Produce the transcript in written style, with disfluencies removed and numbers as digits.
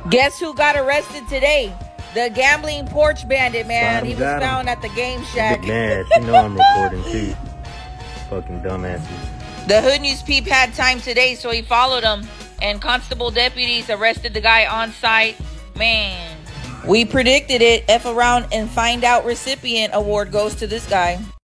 Guess who got arrested today? The gambling porch bandit, man. He was found at the game shack. Mad. You know I'm recording too. Fucking dumbasses. The Hood News Peep had time today, so he followed him. And Constable deputies arrested the guy on site. Man, we predicted it. F around and find out recipient award goes to this guy.